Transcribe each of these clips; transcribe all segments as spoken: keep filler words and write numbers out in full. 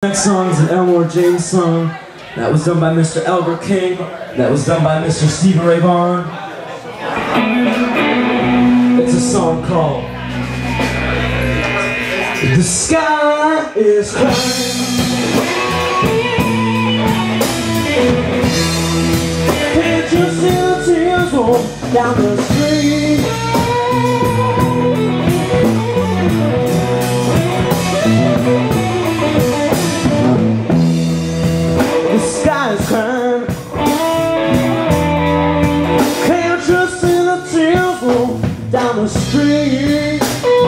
Next song is an Elmore James song that was done by Mister Elgar King, that was done by Mister Stephen Ray Vaughan. It's a song called The Sky is Crying. Can't you see the tears roll down the street? The sky is crying. Can't you see the tears roll down the street?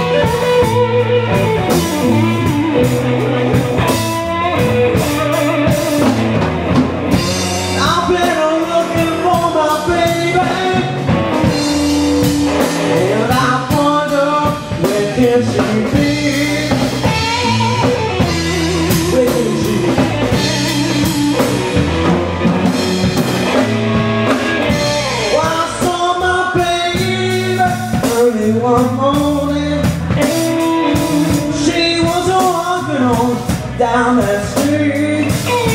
I've been looking for my baby, and I wonder where can she be? Where can she be? One morning, she was walking on down that street.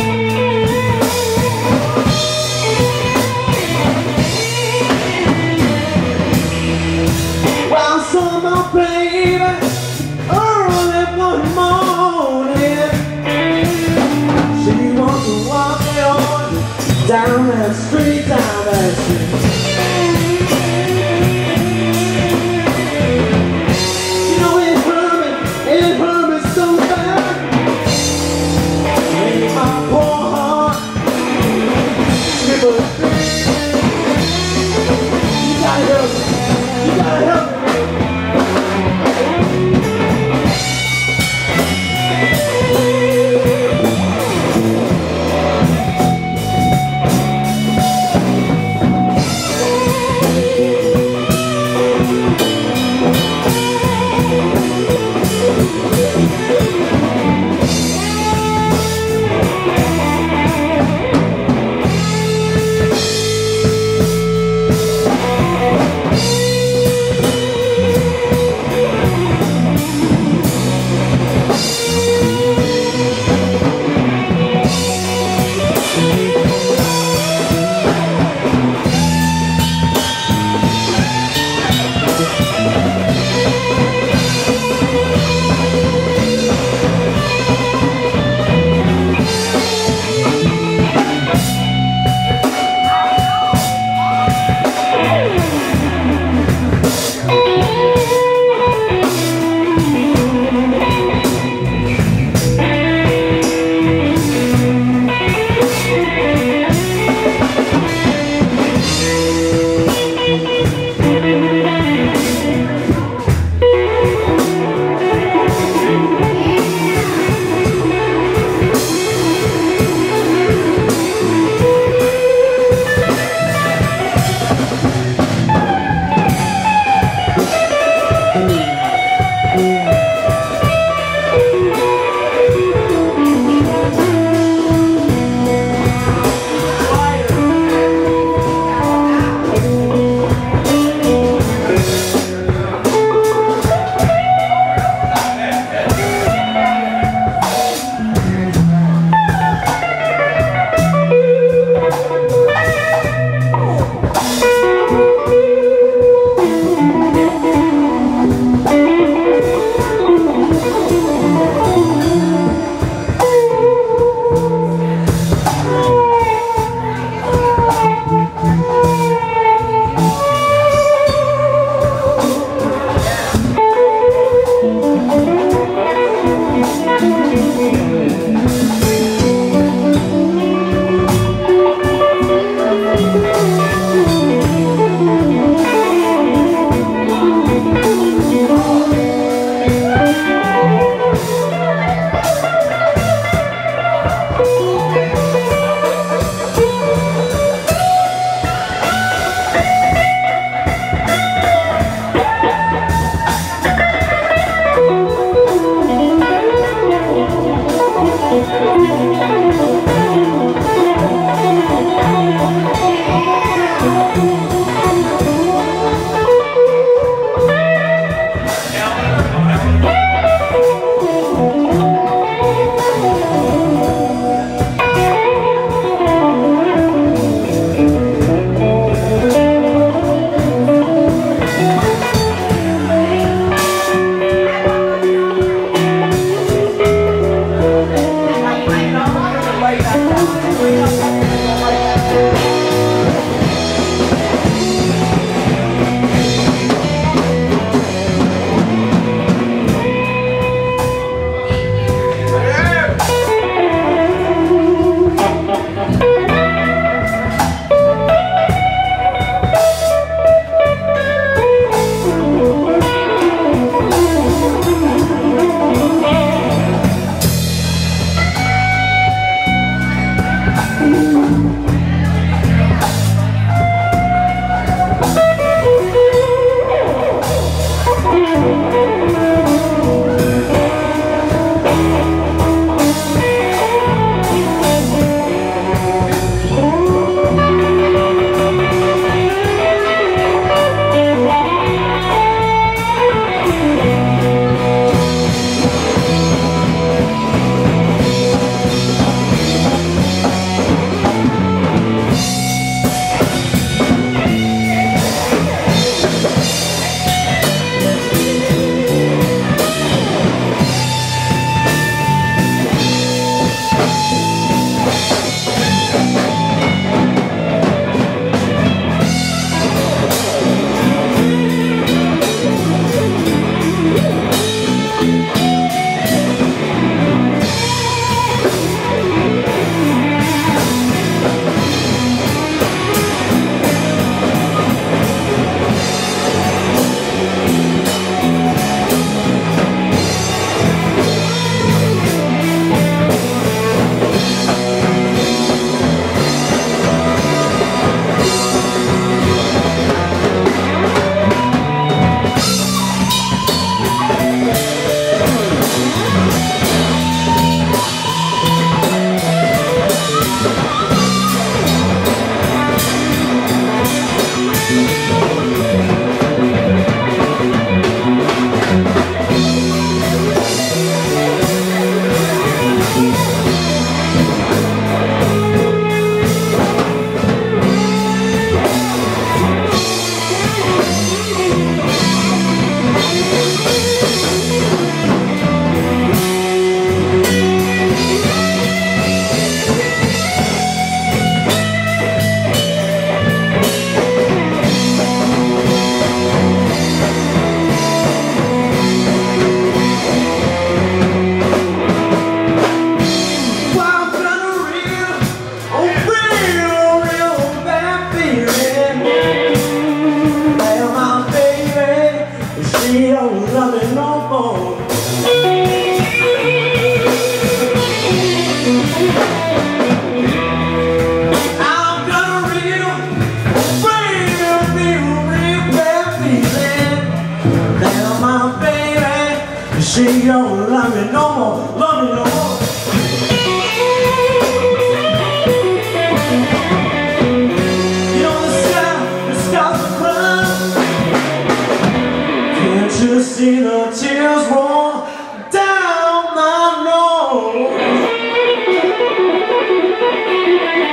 Well, I saw my baby early one morning. She was walking on down that street, down that street.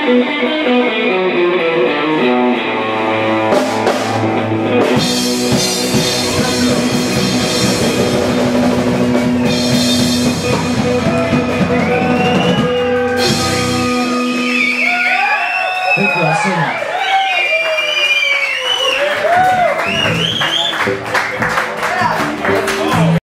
Thank you all so much.